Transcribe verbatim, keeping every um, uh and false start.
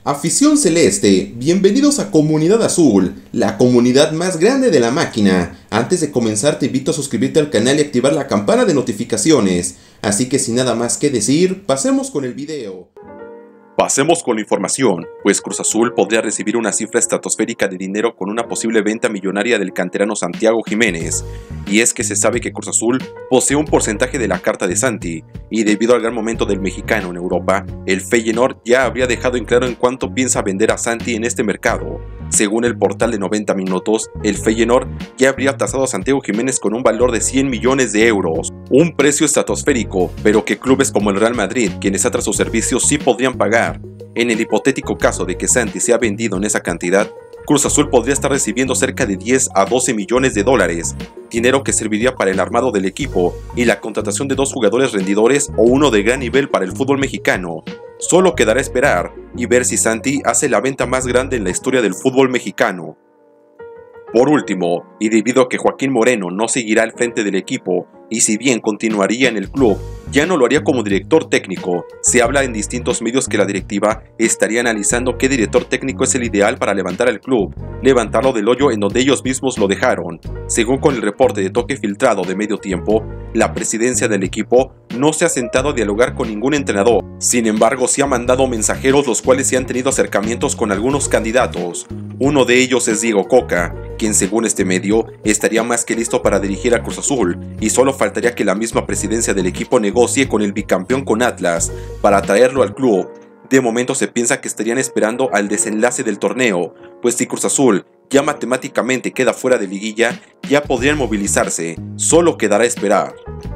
Afición celeste, bienvenidos a Comunidad Azul, la comunidad más grande de la máquina. Antes de comenzar te invito a suscribirte al canal y activar la campana de notificaciones. Así que sin nada más que decir, pasemos con el video. Pasemos con la información, pues Cruz Azul podría recibir una cifra estratosférica de dinero con una posible venta millonaria del canterano Santiago Jiménez. Y es que se sabe que Cruz Azul posee un porcentaje de la carta de Santi, y debido al gran momento del mexicano en Europa, el Feyenoord ya habría dejado en claro en cuánto piensa vender a Santi en este mercado. Según el portal de noventa minutos, el Feyenoord ya habría tasado a Santiago Jiménez con un valor de cien millones de euros, un precio estratosférico, pero que clubes como el Real Madrid, quienes atra sus servicios, sí podrían pagar. En el hipotético caso de que Santi sea vendido en esa cantidad, Cruz Azul podría estar recibiendo cerca de diez a doce millones de dólares, dinero que serviría para el armado del equipo y la contratación de dos jugadores rendidores o uno de gran nivel para el fútbol mexicano. Solo quedará esperar y ver si Santi hace la venta más grande en la historia del fútbol mexicano. Por último, y debido a que Joaquín Moreno no seguirá al frente del equipo, y si bien continuaría en el club, ya no lo haría como director técnico. Se habla en distintos medios que la directiva estaría analizando qué director técnico es el ideal para levantar al club, levantarlo del hoyo en donde ellos mismos lo dejaron. Según con el reporte de Toque Filtrado de Medio Tiempo, la presidencia del equipo no se ha sentado a dialogar con ningún entrenador. Sin embargo, sí ha mandado mensajeros los cuales sí han tenido acercamientos con algunos candidatos. Uno de ellos es Diego Coca, quien según este medio estaría más que listo para dirigir a Cruz Azul, y solo faltaría que la misma presidencia del equipo negocie con el bicampeón con Atlas para traerlo al club. De momento se piensa que estarían esperando al desenlace del torneo, pues si Cruz Azul ya matemáticamente queda fuera de liguilla, ya podrían movilizarse, solo quedará esperar.